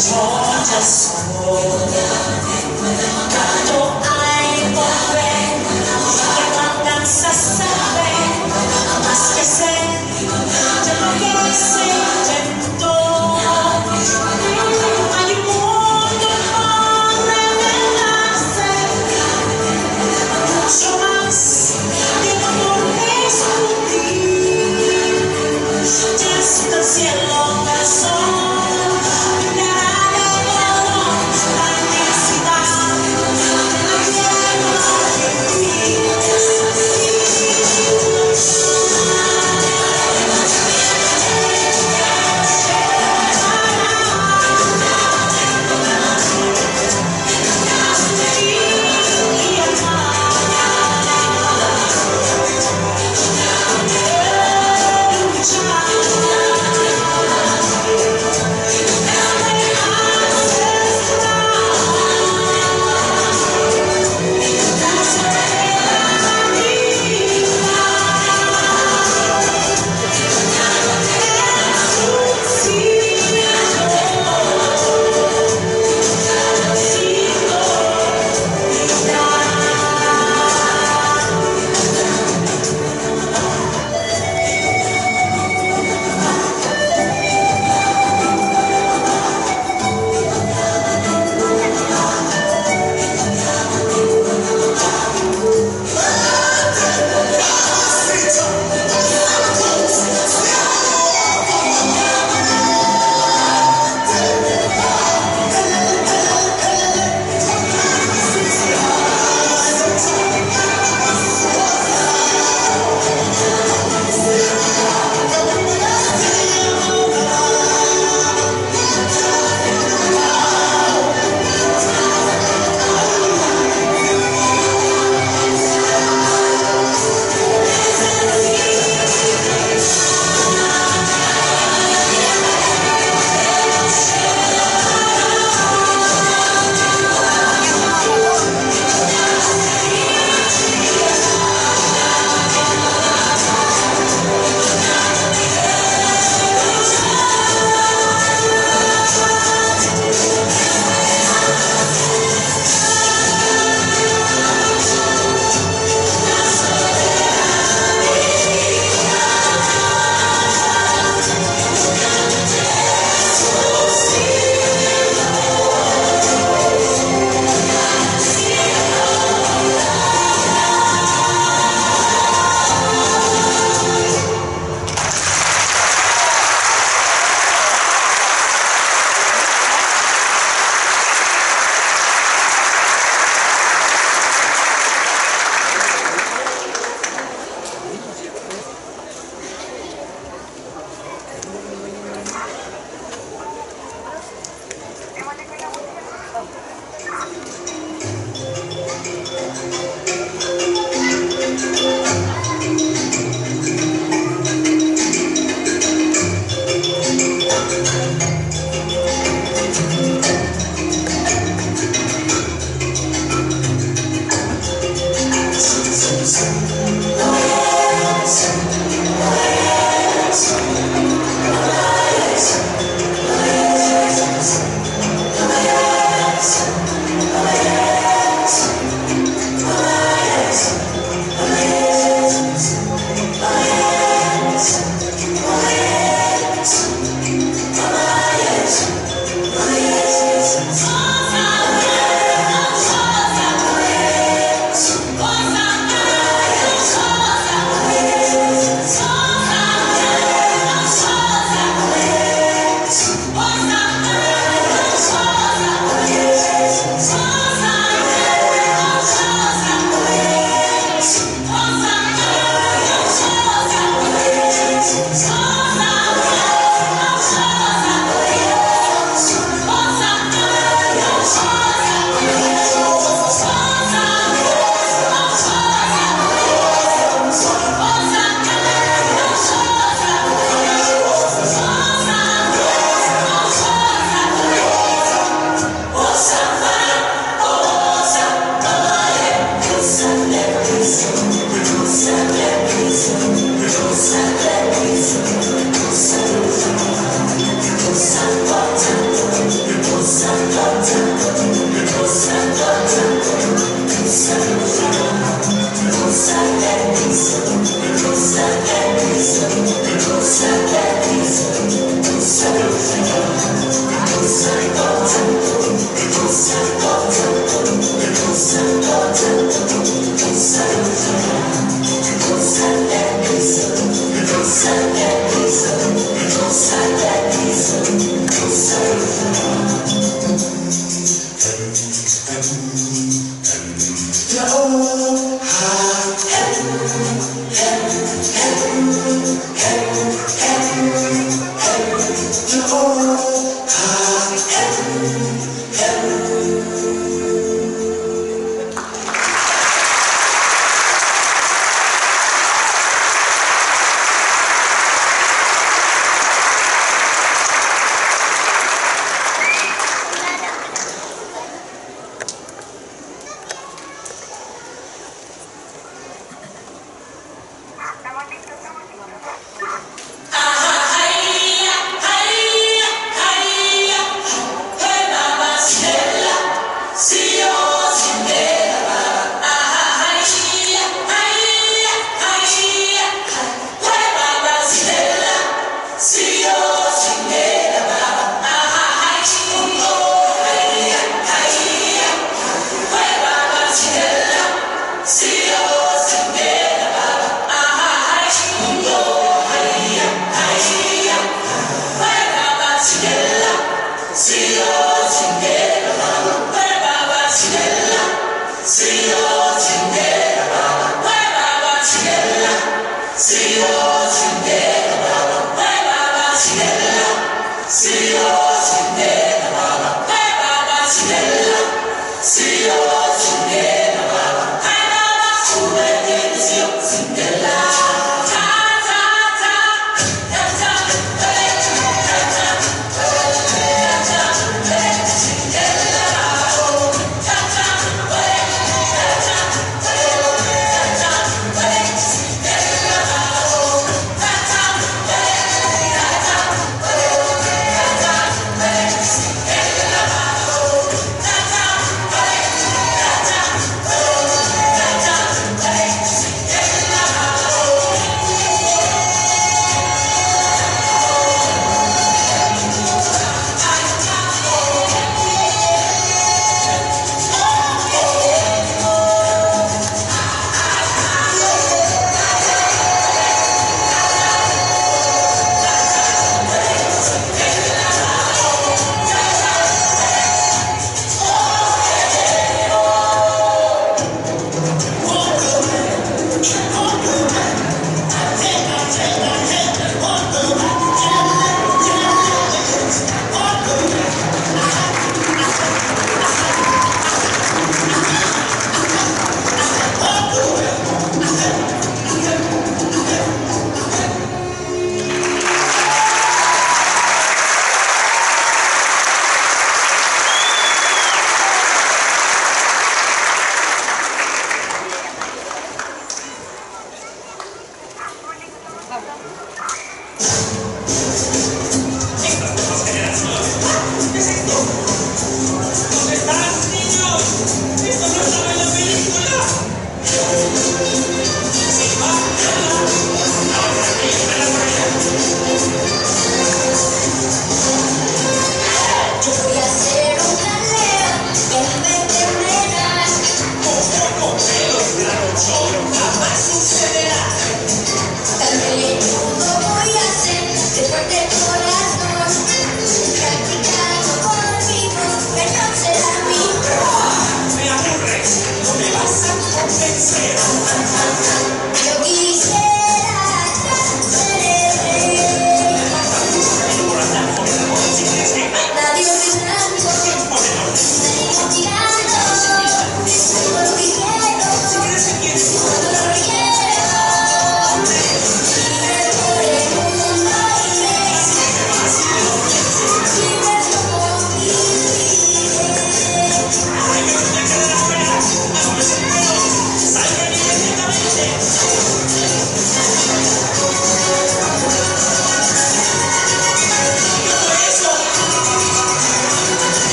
Georgia Soul. Tanto hay por ver que mandan saber más que sé de lo que se inventó. Hay un mundo por revelarse, mucho más que por descubrir. Ya está el cielo del sol.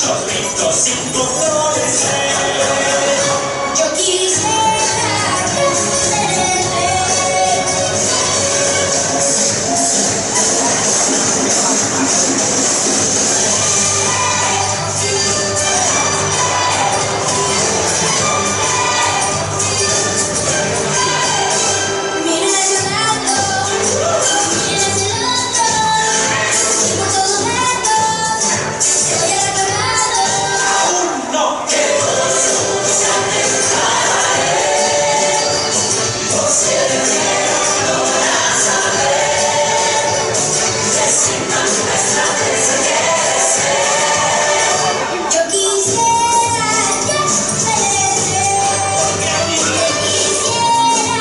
Chorritos sin tu florecer. Yo quisiera tenerte. Mira llorando, mira llorando, por todos lados, estoy enamorado. Aún no quiero suficiente para él, por si él logra saber que sin nuestra se quiere ser. Yo quisiera tenerte, porque a mí me quisiera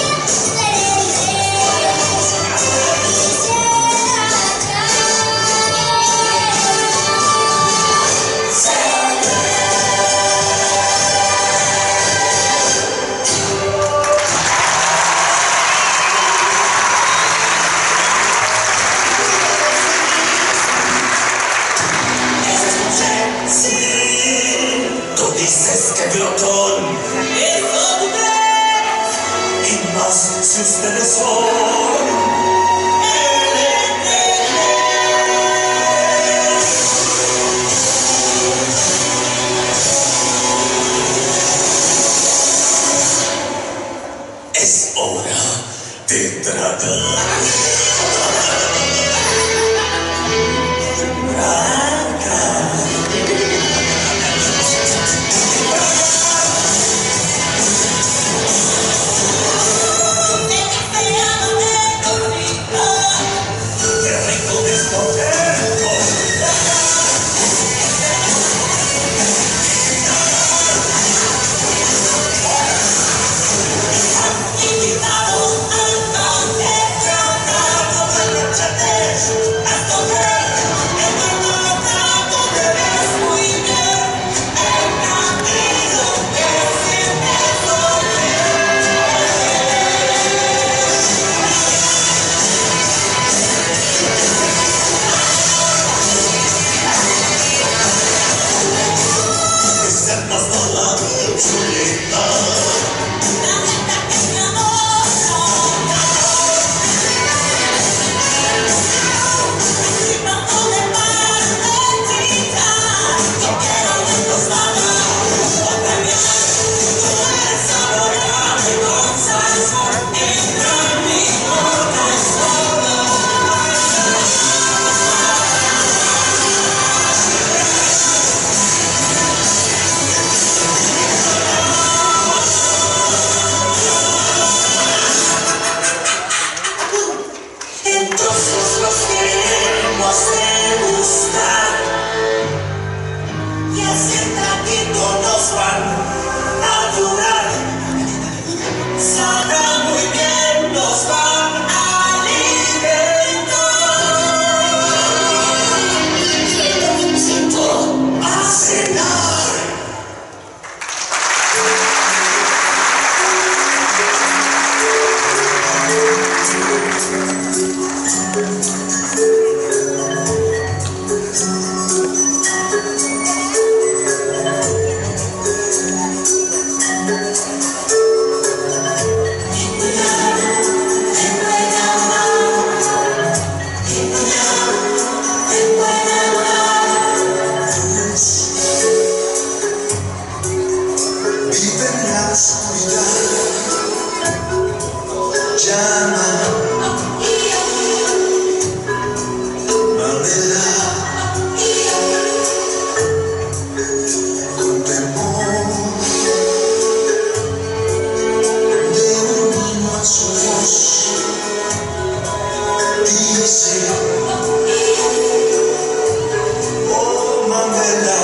tú dices que glotón eso tú crees, y más si ustedes son es hora de tragar. Entonces nos queremos degustar y así tantito nos van a durar. Sabrá muy bien, nos van a alimentar. A cenar. Vive en la oscuridad, llama, Mamela, con temor de un niño a su voz, dice, oh Mamela.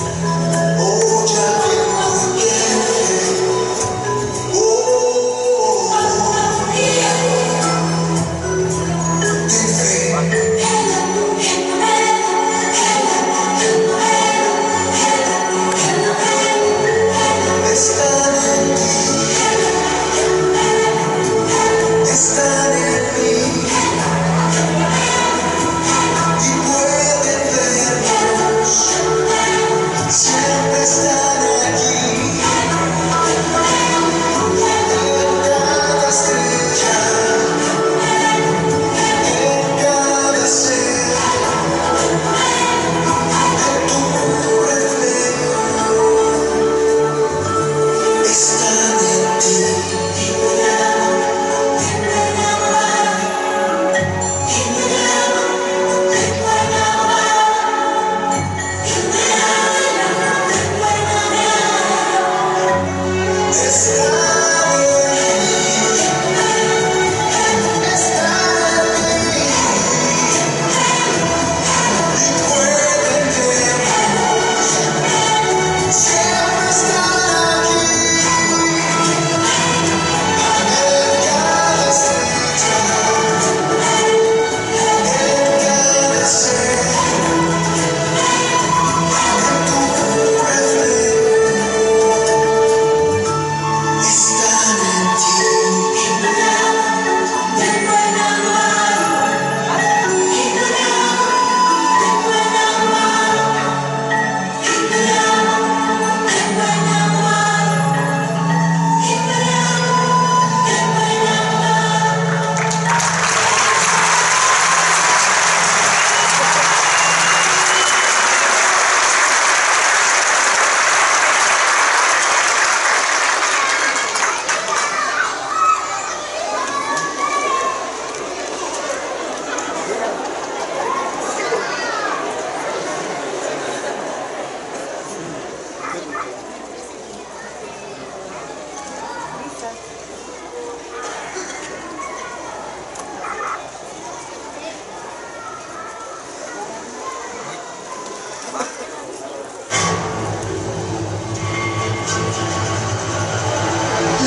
Oh,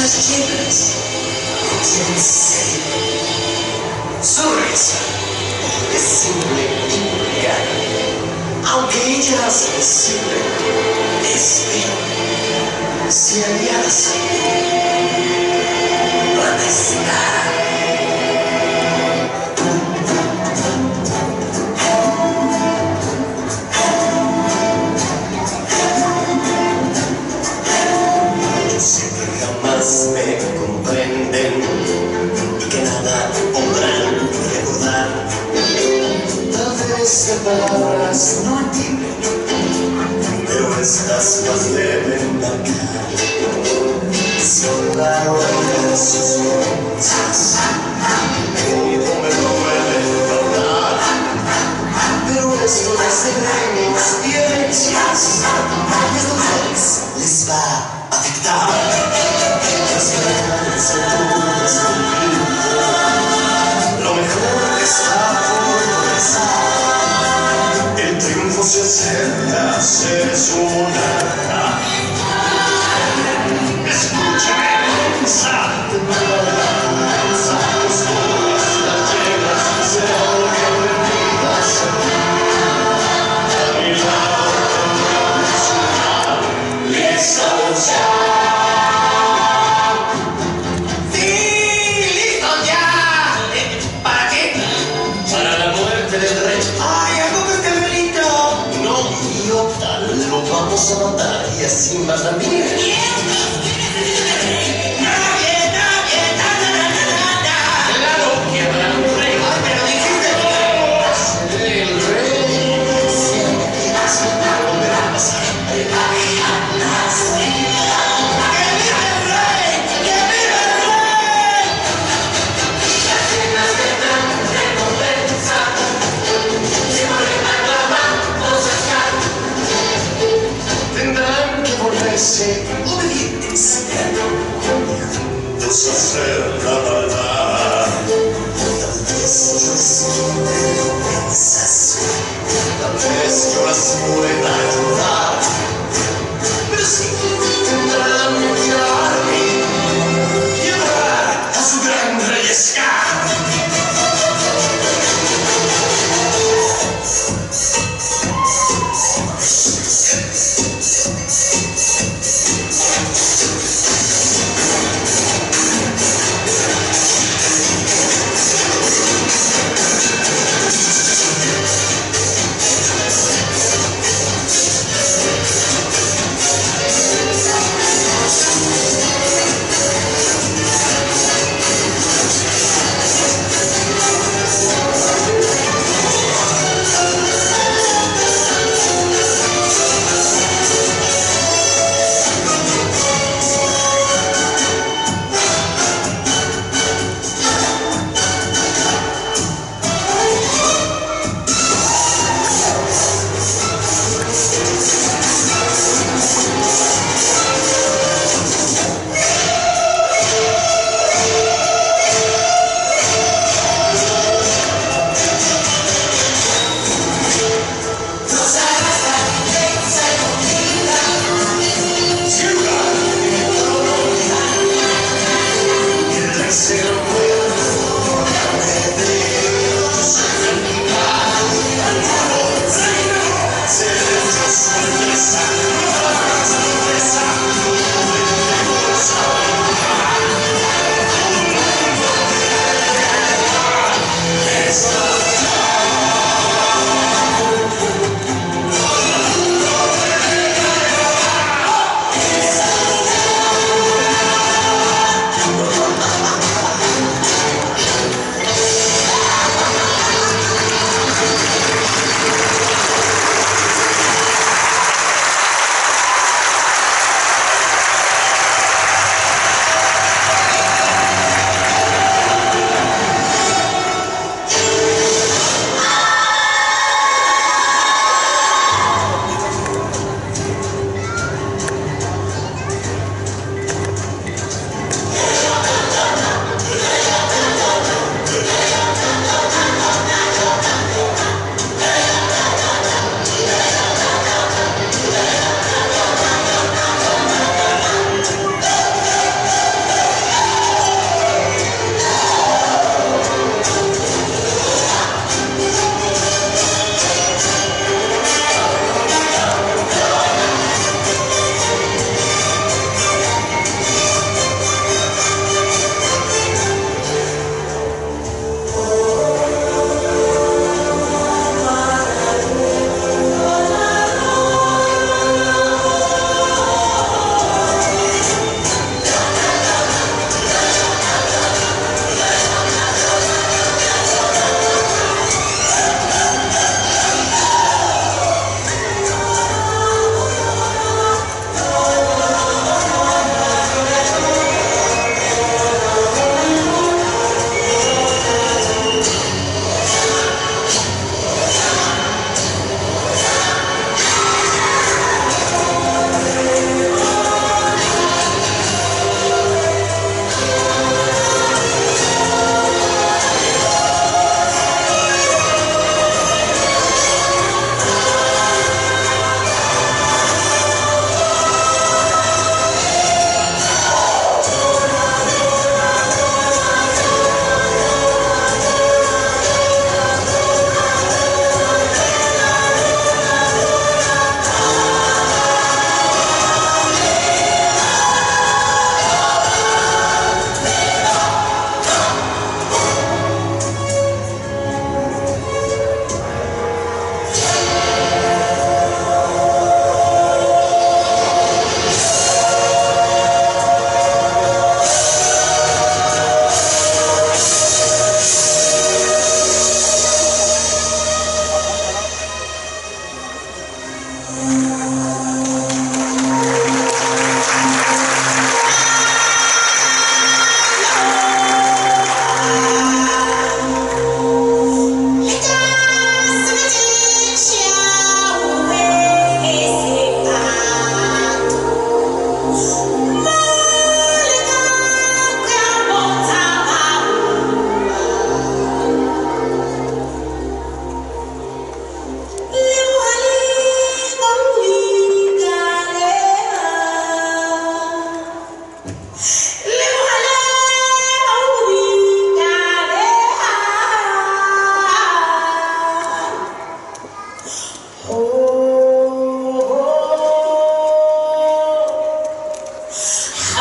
las chicas tienen sed. Su risa es simple y vulgar, aunque ellas siempre esperan si aliadas van a estar. Me comprenden y que nada podrán recordar. Tal vez de palabras no entienden, pero estas las deben marcar. Si hablaron de sus cosas, no me pueden hablar. Pero esto de secretos y herencias, esto les va a afectar. Lo mejor está por comenzar. El triunfo se acerca, se sonará. Escúchame, los todas las llenas serán que perdidas. A mi lado tendrán lista de lo vamos a matar y así más la mía. Claro que habrá un rey. Ay, pero dijiste el rey. Siempre volverá a pasar. ¡Que viva el rey! ¡Que viva el rey! Las cenas tendrán recompensa. Siempre aclamamos a Scar. Tendrán que volverse obedientes. Juntos hacer la maldad. Tal vez yo les quite recompensas. Tal vez yo las pueda ayudar. Pero sí tendrán que tirarme y adorar a su gran rey Scar.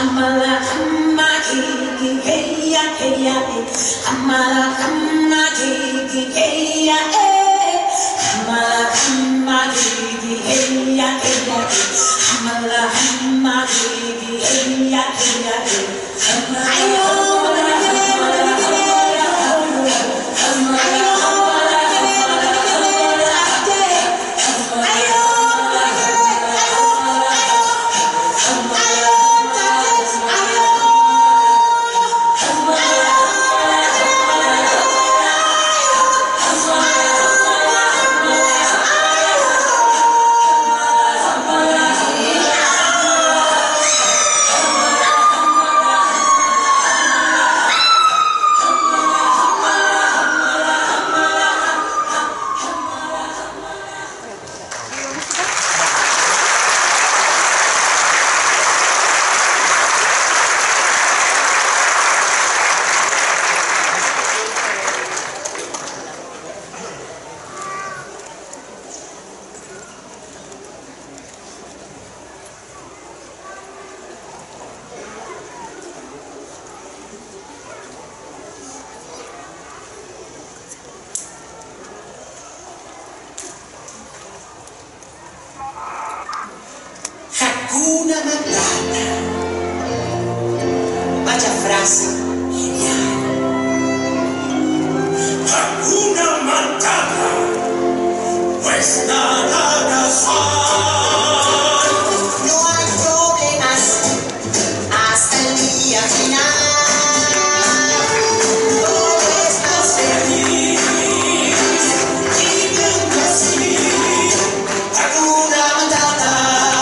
Hamala hamma kiki hey ya hey. Hamala hamma kiki hey ya hey. Hamala hamma kiki hey ya hey. Hamala hamma kiki hey ya hey. Hakuna Matata. Vaya frase genial. Hakuna Matata, pues nada casual. No hay problemas hasta el día final. Todo es más feliz y viviendo así. Hakuna Matata.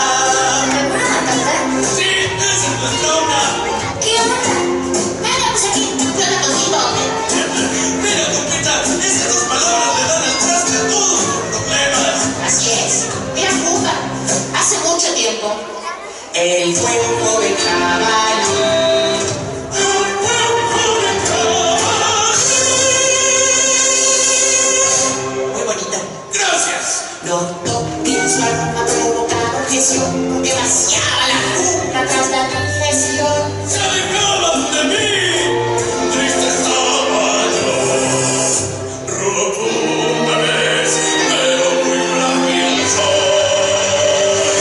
Sí, esa es la zona. ¿Qué onda? Nada, pues aquí, yo ando contigo. Mira, compita, esas dos palabras le dan al traste a todos los problemas. Así es. Mira, Pumba, hace mucho tiempo, el cuerpo de caballo. Muy bonita. Gracias. Los toppings han provocado objeción, demasiada la junta tras la digestión. Se alejaban de mí. Triste estaba yo. Rudo una vez, pero muy frágil soy.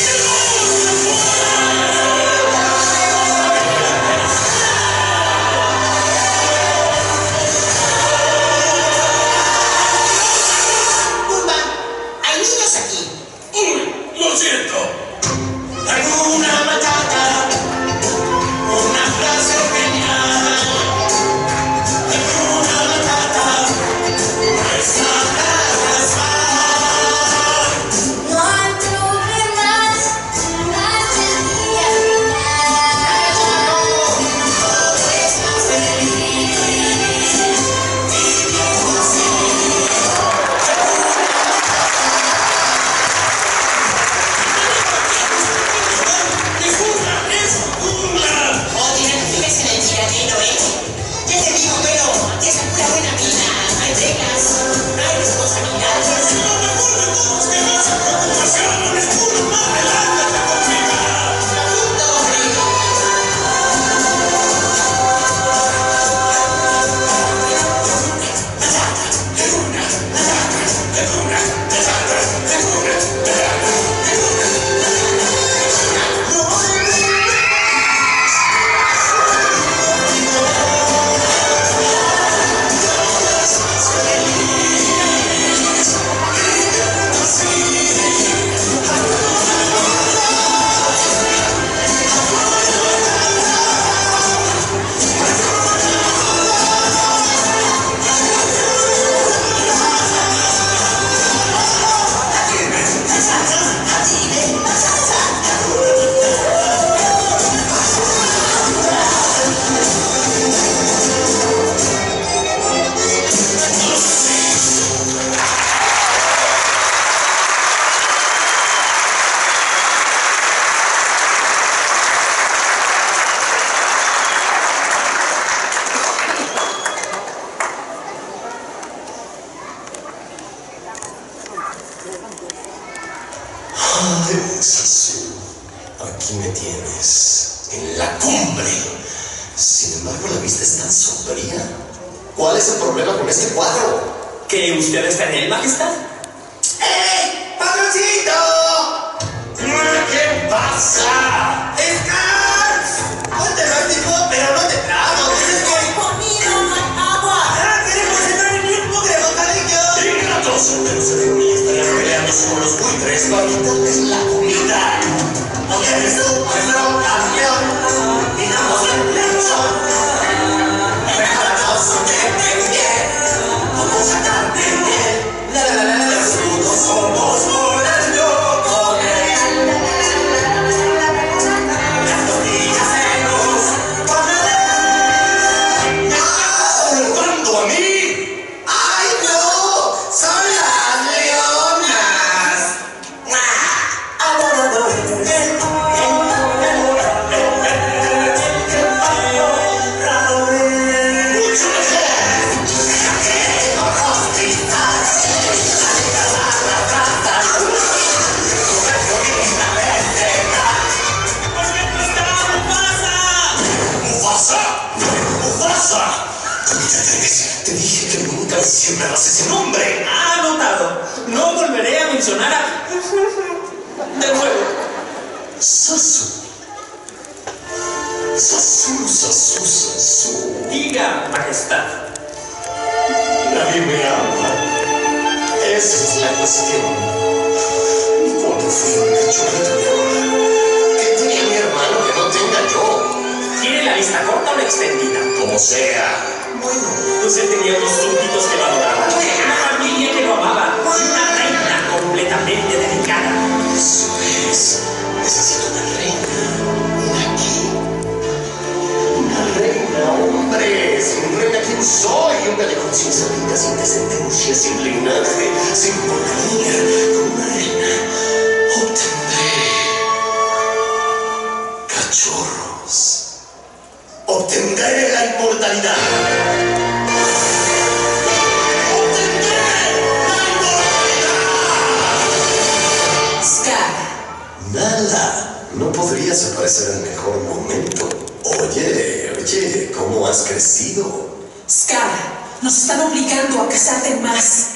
Pumba, hay niños aquí. Uy, lo siento. Hakuna Matata, una frase genial. Hakuna Matata, es nada casual. No hay problemas hasta el día final. Todo es más feliz. Viviendo así. Mi jungla es jungla. Oye, no te fijes en el tiradero, ¿eh? Ya te digo, pero aquí es pura buena vida. No hay reglas, no hay responsabilidades. Lo mejor de todo es que me hace preocupación. Es puro más relájate conmigo. Punto, hombre. Ay, es así. Aquí me tienes. en la cumbre. Sin embargo, la vista es tan sombría. ¿Cuál es el problema con este cuadro? ¿Que usted está en él, majestad? ¡Eh! ¡Patroncito! ¿Qué pasa? ¡Scars! Ponte práctico, pero no te trago. ¿Dices que? Comida, no hay agua. ¡Queremos entrar en un mugre bocadillo! ¡Ingratos! Pero se de estarían peleándose con los buitres para quitarles la comida. ¿No eres tú nuestro campeón? Digamos el lechón. Preparados de pie. ¿Cómo sacar de miel? Desnudos somos volando con él. Las tortillas se nos van a ver. ¿Me estás salvando a mí? ¡Ay, no! ¡Son las leonas! ¡Mucho ¡Mufasa! ¡Mufasa! Te dije que nunca mencionaras ese nombre. Ha anotado. No volveré a mencionar a... De nuevo. Sasu. Sasu, Sasu, Sasu. Diga, majestad. Nadie me ama. Esa es la cuestión. Cuando fui un cachorrito de ahora, ¿qué tenía mi hermano que no tenga yo? ¿Tiene la vista corta o la extendida? Como sea. Bueno, usted tenía unos súbditos que lo adoraban. Una familia que lo amaba. Y una reina completamente dedicada. Eso es. Necesito una reina. ¿Una qué? Una reina, hombre. Sin reina, ¿quién soy? Un galejón sin salida, sin descendencia, sin linaje, sin porvenir. Con una reina obtendré cachorros. Obtendré la inmortalidad. Obtendré la inmortalidad. Scar, Nala, no podrías aparecer en mejor momento. Oye, ¿cómo has crecido? Scar, nos están obligando a casarte más.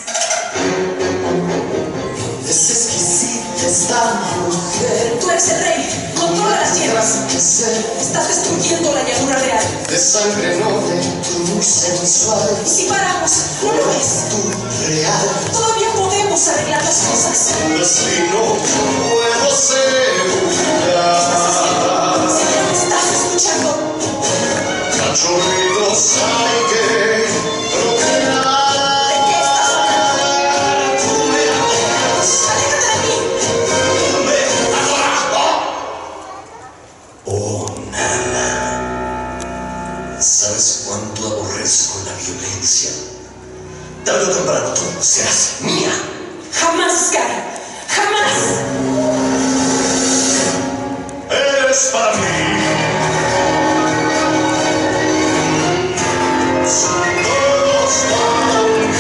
Es exquisita esta mujer. Tú eres el rey, controla las tierras. Que ser Estás destruyendo la llanura real. de sangre noble y muy sensual. Y si paramos, no lo ves. Tu real. Todavía podemos arreglar las cosas. Si no puedo asegurar. Si ya me estás escuchando, Cachorritos hay que procrear. ¿de qué estás hablando? Tú me adoras. ¡Aléjate de mí! ¡Me adorado! Oh, Nala. ¿Sabes cuánto aborrezco la violencia? Tarde o temprano tú serás mía. ¡Jamás, Scar! ¡Jamás! Eres para mí. Todos van.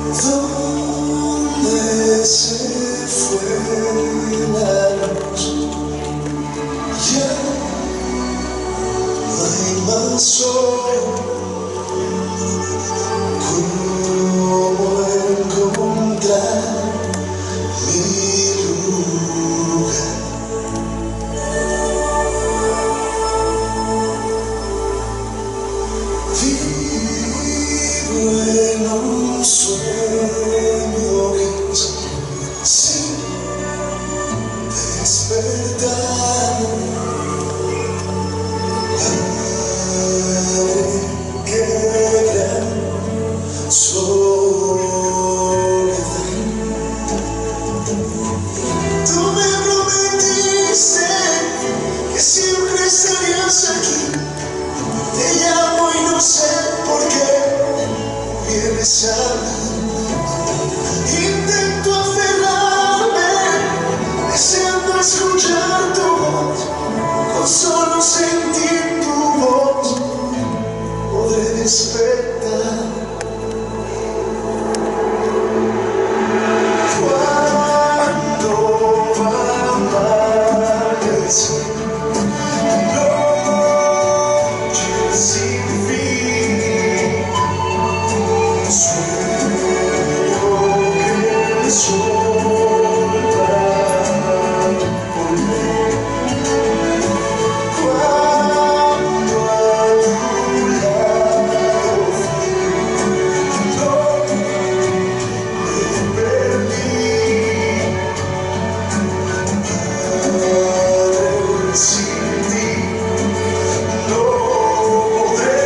¿Dónde se fue la luz? Ya no hay más sol. ¿Cómo encontrar mi lugar? Vivo en un sueño gris, sin despertar. Padre, qué gran soledad. Tú me prometiste que siempre estarías aquí. Te llamo y no sé por qué vienes a mí. Intento aferrarme, deseando escuchar tu voz. Con solo sentir tu voz podré despertar. Cuando va a amanecer, sin fin, sueño que el sol va a volver. Cuando a tu lado no me perdí, Padre, sin ti no podré.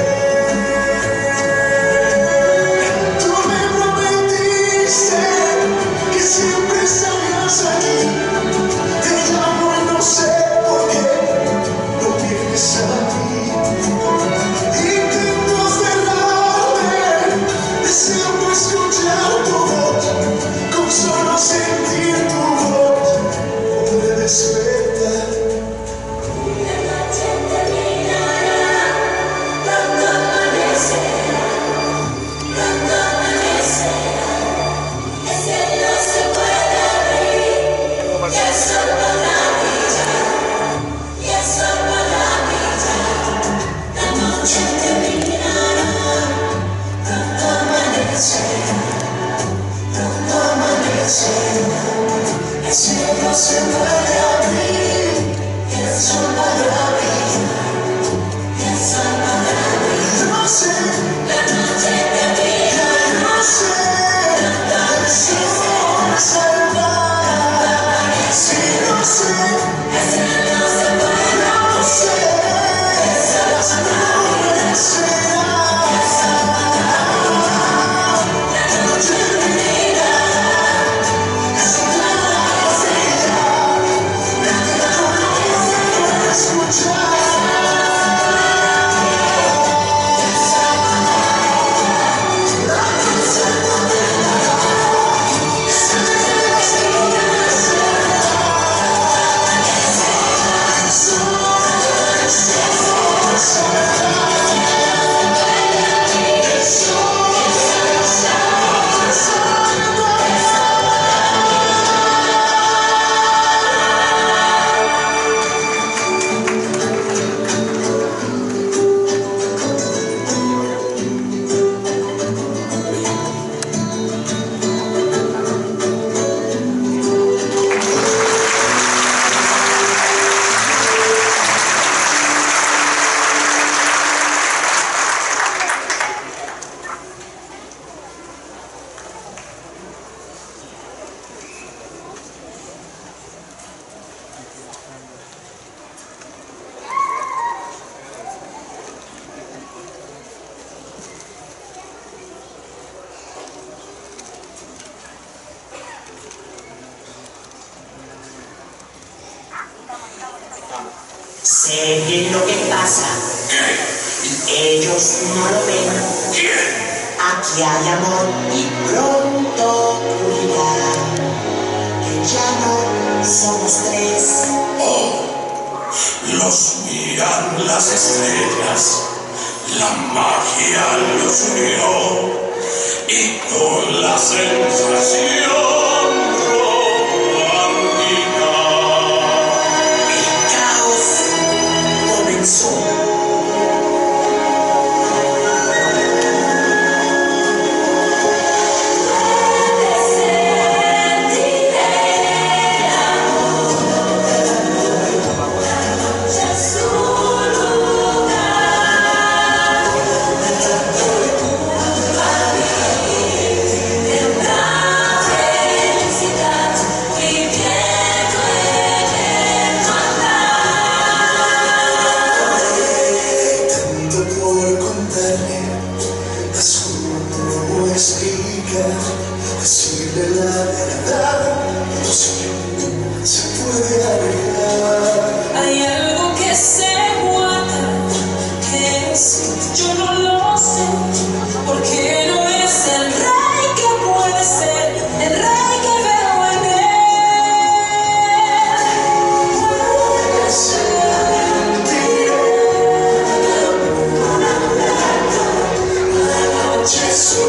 Tú me prometiste que siempre estarías aquí. Te llamo y no sé por qué no vienes a mí. Intento aferrarme, deseando escuchar tu voz. Con solo sentir tu voz podré despertar. La noche terminará cuando amanecerá, cuando amanecerá. El cielo se puede abrir y el sol podrá brillar, y el sol podrá brillar. La noche terminará cuando amanecerá, cuando amanecerá. El cielo se puede abrir y el sol podrá brillar, y el sol podrá brillar. No sé, La noche terminará no sé, cuando si amanecerá, salvar. Si no sé, el cielo se puede no abrir, sé, el sol podrá brillar, será. el sol podrá brillar. La noche terminará cuando amanecerá, cuando amanecerá. Escuchar. Sé bien lo que pasa. Ellos no lo ven. Aquí hay amor y pronto ocurrirá que ya no somos tres. Los miran las estrellas, la magia los unió y con la sensación romántica. El caos comenzó. Decirle la verdad no siempre se puede arreglar. Hay algo que se guarda, que es, yo no lo sé, porque no es el rey que puede ser, el rey que veo en él. Sentiré la noche su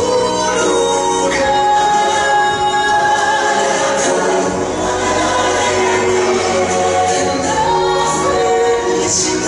lugar.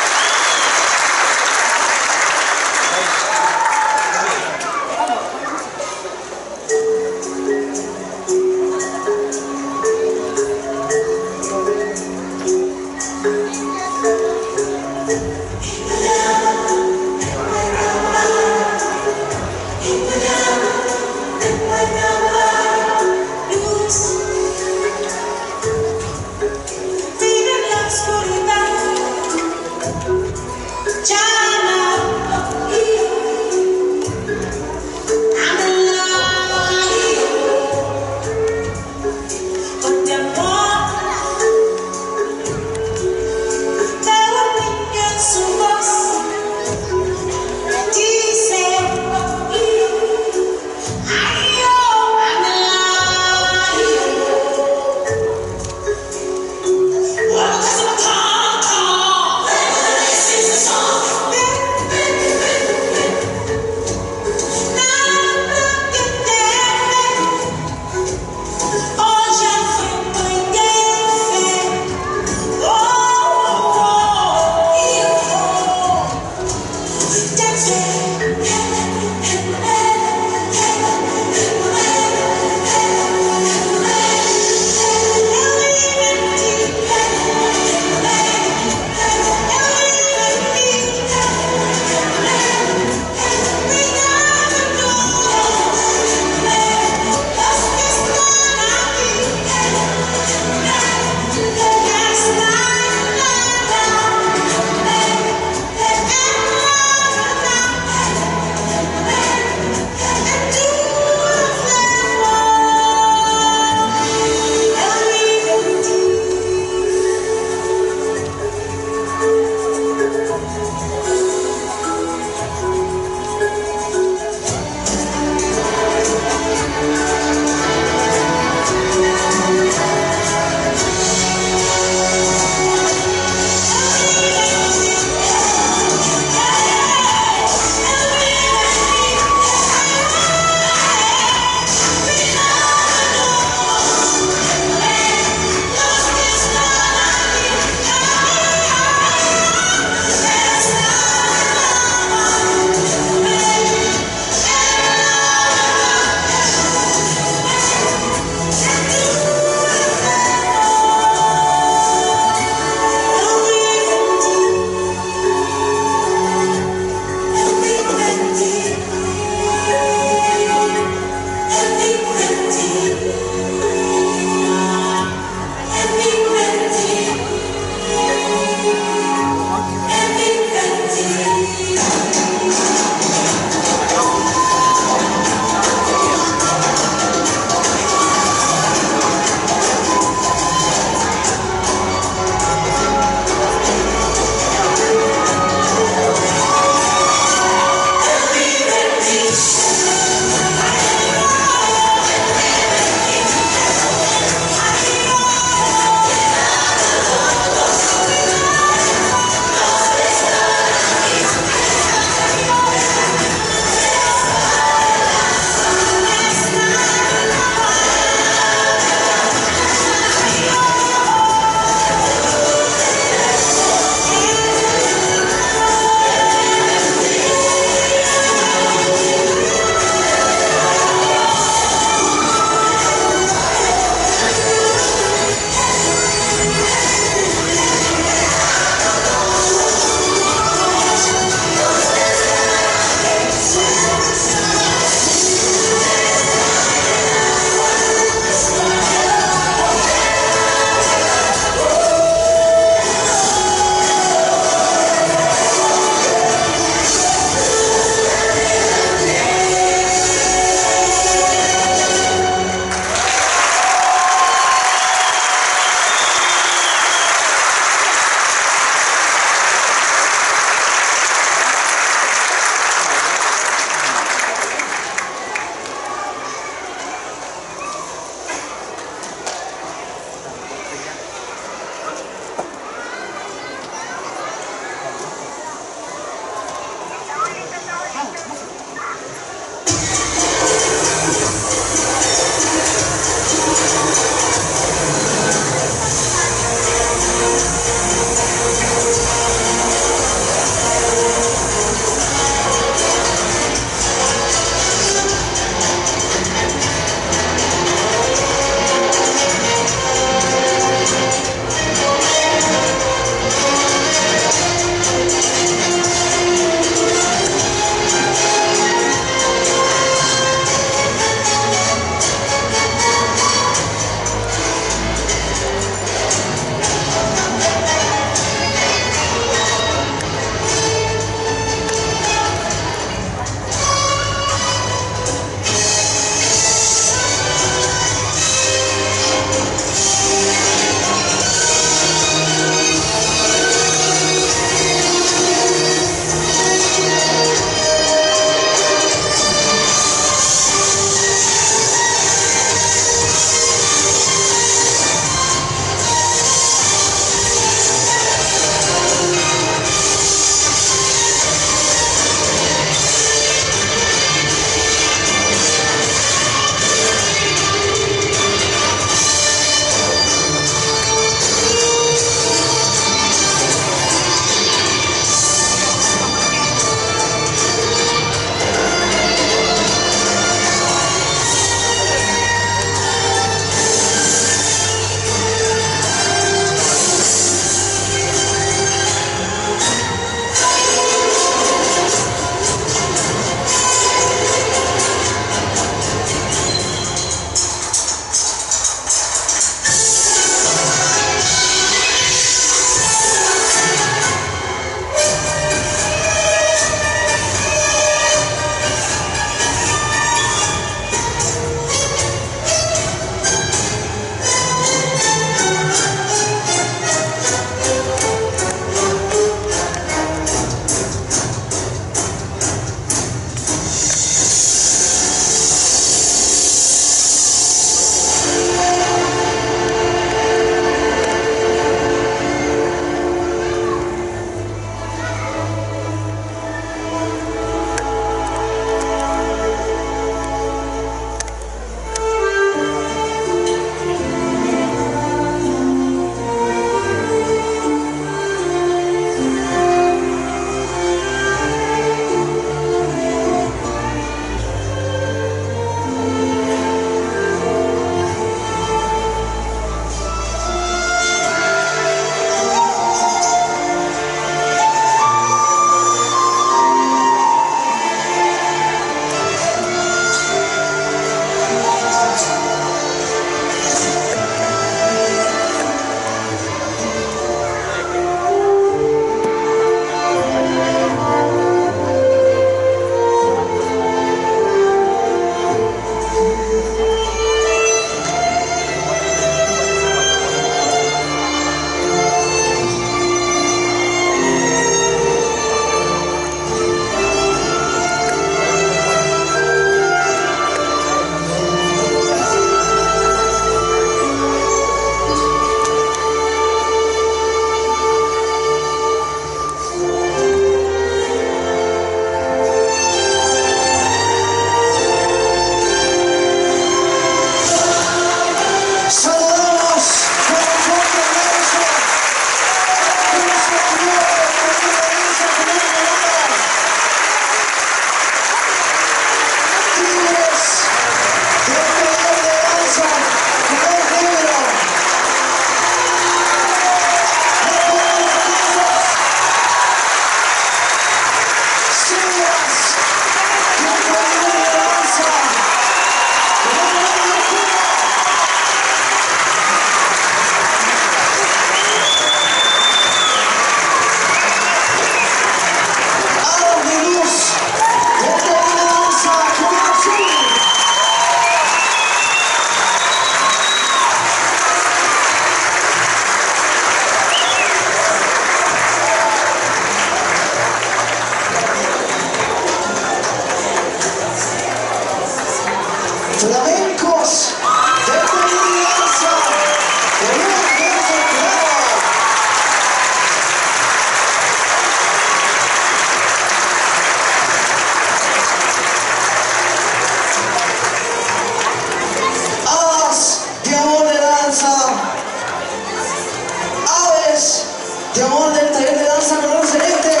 de amor del taller de danza Color Celeste.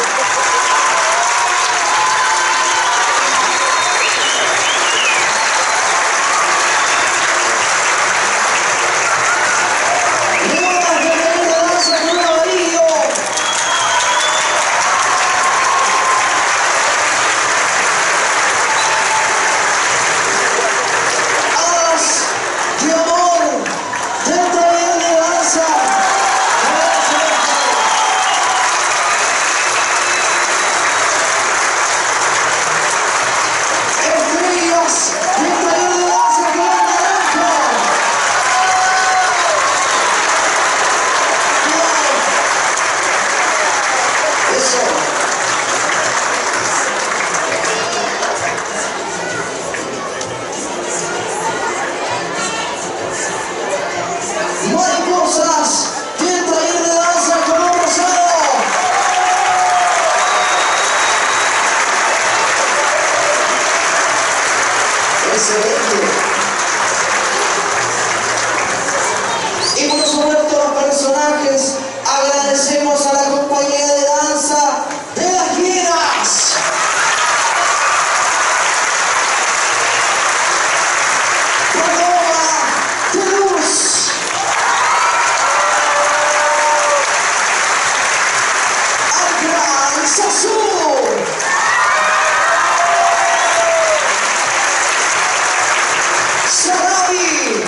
Y por supuesto los personajes, agradecemos a la compañía de danza de las Hienas. Paloma de Luz. Al Gran Sazú. Sarabi.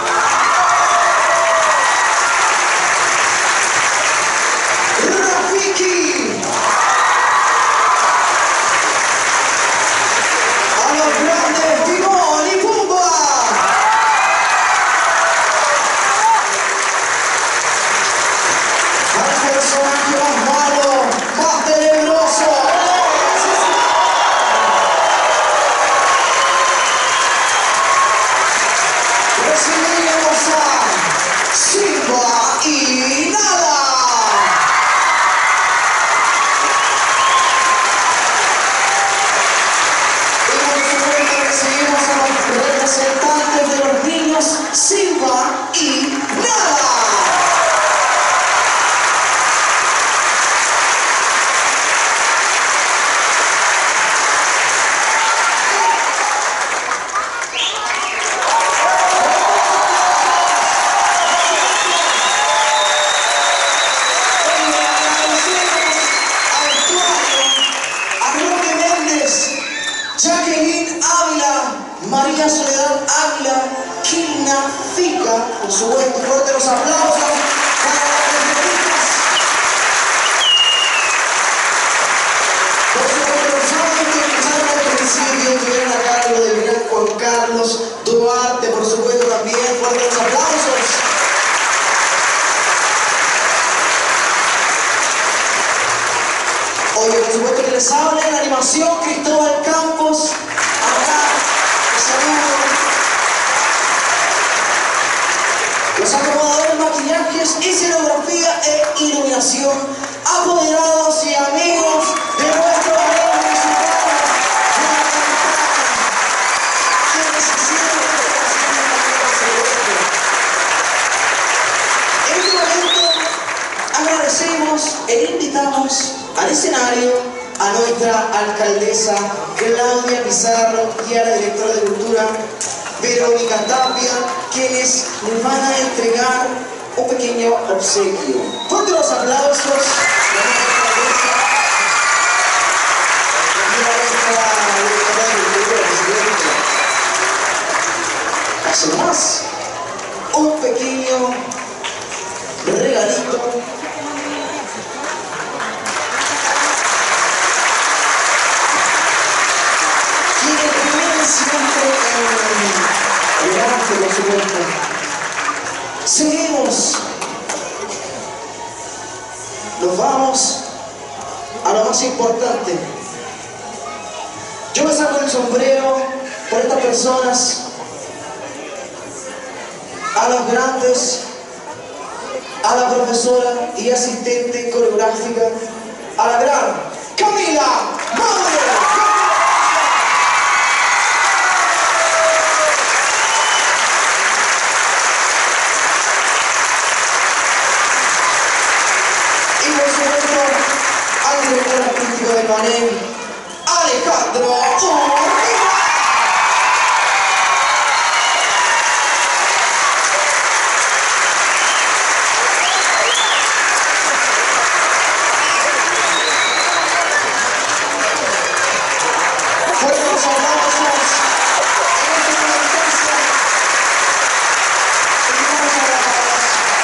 Rafiki. A los grandes Timón y Pumba. Al personaje más malo, más tenebroso. Recibimos a Simba y Nala. Y por supuesto recibimos a los representantes de los niños Simba y Nala. Jacqueline Ávila, María Soledad Ávila, Kilna Fica, por supuesto, fuerte los aplausos para las periodistas. Por supuesto, los jóvenes que empezaron al principio, estuvieron a cargo del gran Juan Carlos Duarte, por supuesto, también, fuerte los aplausos. Oye, por supuesto que les habla en la animación Cristóbal Campos, acá, los saludo. Los acomodadores, maquillajes, escenografía e iluminación, apoderados y amigos de nuestro ballet municipal de la capital, quienes hicieron en este momento agradecemos e invitamos al escenario a nuestra alcaldesa Claudia Pizarro y a la directora de Cultura Verónica Tapia, quienes les van a entregar un pequeño obsequio. Fuerte los aplausos a nuestra alcaldesa y a nuestra directora de Cultura, presidenta. Paso más, un pequeño regalito. Siempre por supuesto. Seguimos. Nos vamos a lo más importante. Yo me saco el sombrero por estas personas, a los grandes, a la profesora y asistente coreográfica, a la gran Camila Madre. Manem, Alejandro Urquiza. Fuertes aplausos en esta instancia. Seguimos abrazados.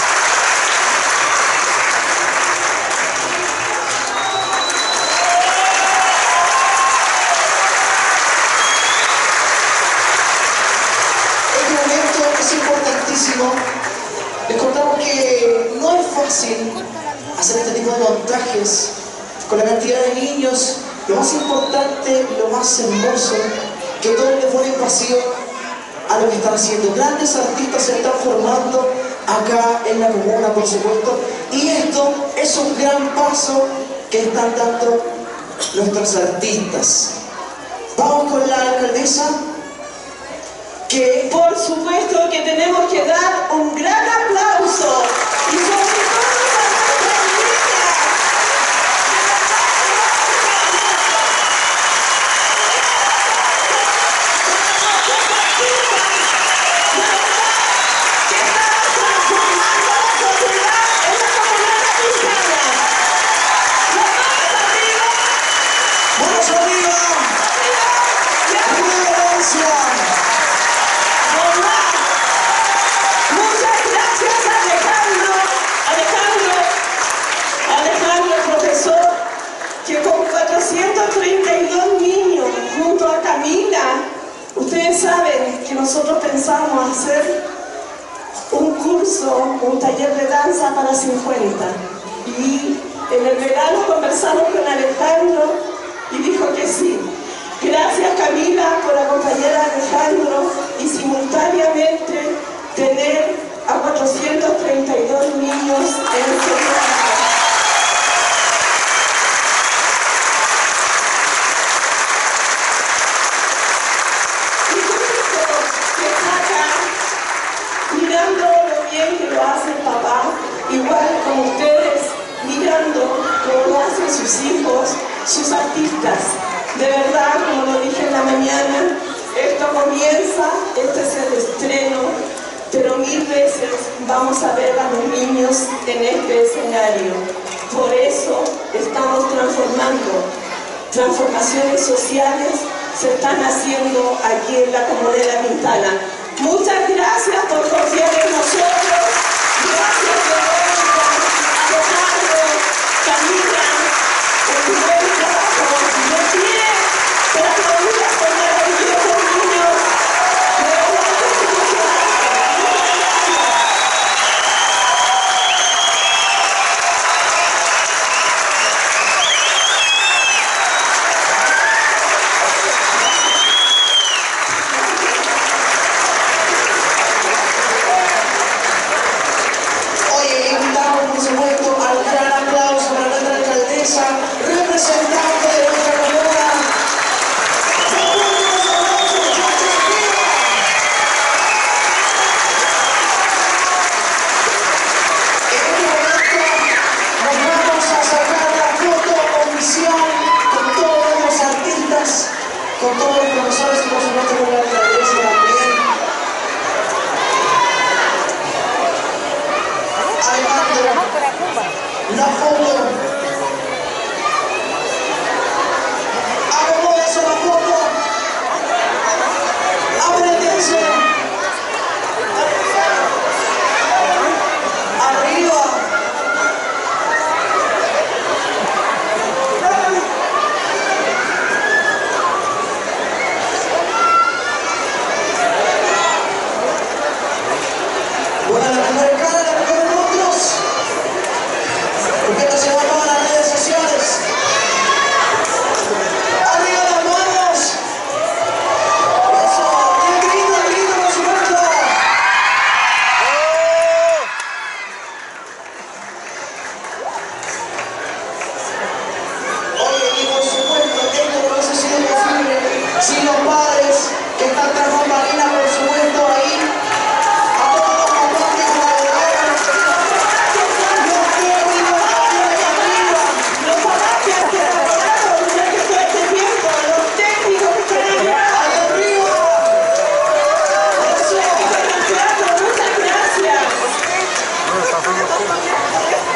Este momento es importantísimo. Les contamos que no es fácil hacer este tipo de montajes con la cantidad de niños. Lo más importante, lo más hermoso, que todos le ponen pasión a lo que están haciendo. Grandes artistas se están formando acá en la comuna, por supuesto, y esto es un gran paso que están dando nuestros artistas. Vamos con la alcaldesa, que Por supuesto que tenemos que dar un gran aplauso y sobre todo a nuestras niñas. Que están transformando la sociedad en la comunidad mexicana. ¡vamos arriba! ¡Arriba Valencia! Muchas gracias Alejandro, profesor, que con 432 niños junto a Camila, ustedes saben que nosotros pensamos hacer un curso, un taller de danza para 50. Y en el verano conversamos con Alejandro y dijo que sí. Gracias Camila por acompañar a Alejandro y simultáneamente tener a 432 niños en este programa. Y Cristo, que está acá, mirando lo bien que lo hace el papá, igual como ustedes, mirando cómo lo hacen sus hijos, sus artistas. De verdad, como lo dije en la mañana, esto comienza, este es el estreno, pero 1000 veces vamos a ver a los niños en este escenario. Por eso estamos transformando. Transformaciones sociales se están haciendo aquí en la Comunera Pintana. Muchas gracias por confiar en nosotros. Gracias, Verónica, Alejandro, Camila, por tu buen trabajo. De pie, para aplaudir a estos maravillosos niños. De verdad que estoy emocionada. Muchas gracias. Oye, invitamos por supuesto al gran aplauso para nuestra alcaldesa, representante de nuestra comuna. ¡Fuertes aplausos, muchachos, arriba! En este momento nos vamos a sacar la foto oficial con todos los artistas, con todos los profesores y por supuesto con la alcaldesa también. Alejandro, la foto. Acomódense la foto. Apriétense. Arriba. Bueno, la primera cara, la primera rostros. Porque esto se va para las redes sociales. Arriba las manos. Eso. Y el grito, por supuesto. Oye, y por supuesto, esto no hubiese sido posible sin los padres que están tras bambalinas, por supuesto, ahí. A todos los papás que colaboraron Gracias.